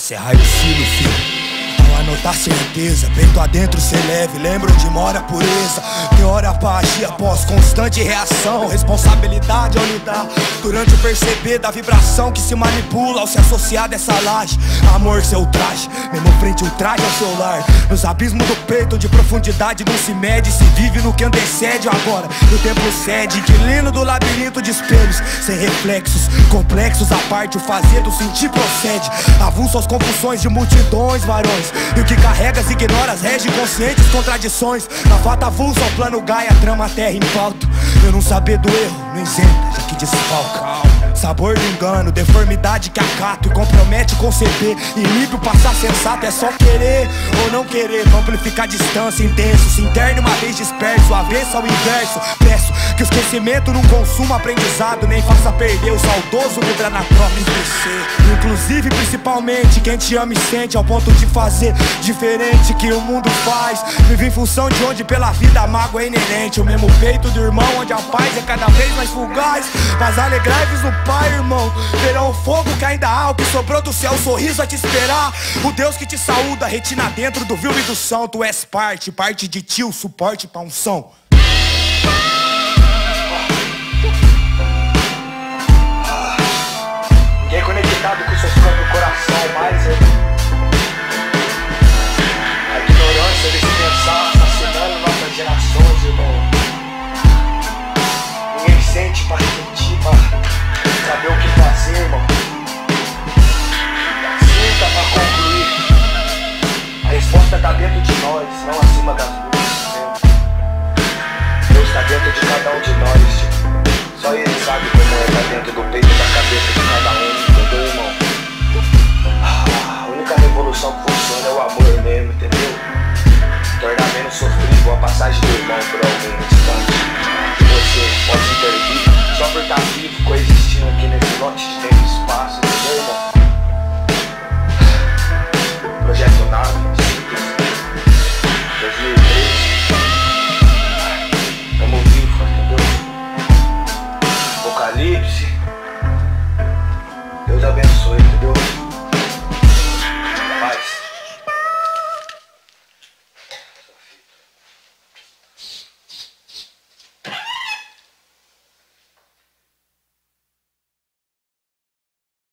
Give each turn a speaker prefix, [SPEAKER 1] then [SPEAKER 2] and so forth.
[SPEAKER 1] Serra e o silo, filho. Ao anotar certeza, peito adentro cê leve, lembra onde mora a pureza. Tem hora pra agir após constante reação. Responsabilidade ao lidar durante o perceber da vibração que se manipula ao se associar dessa laje. Amor, seu traje, mesmo frente o traje ao seu lar. Nos abismos do peito onde profundidade não se mede, se vive no que antecede o agora. O tempo cede, inquilino do labirinto de espelhos, sem reflexos, complexos à parte, o fazer do sentir procede. Avulso às confusões de multidões, varões. E o que carregas, ignoras, rege conscientes contradições. Na fata avulsa ao plano Gaia, trama a terra em pauta. Eu não saber do erro, não isenta, já que desfalca. Sabor do engano, deformidade que acato e compromete conceber. Inibe o passar sensato, é só querer ou não querer. Pra amplificar a distância, intenso, se interne uma vez disperso, avesso ao inverso. Peço que o esquecimento não consuma aprendizado, nem faça perder o saudoso vibrar na troca em crescer. Inclusive, principalmente, quem te ama e sente ao ponto de fazer diferente que o mundo faz. Vive em função de onde pela vida a mágoa é inerente. O mesmo peito do irmão onde a paz é cada vez mais fugaz. Mas alegrai-vos no Pai, irmão. Verão o fogo que ainda há, o que sobrou do céu, o sorriso a te esperar. O Deus que te saúda, retina dentro do vil e do são. Tu és parte de ti, o suporte pra unção. Ninguém conectado com seus próprios coração, mas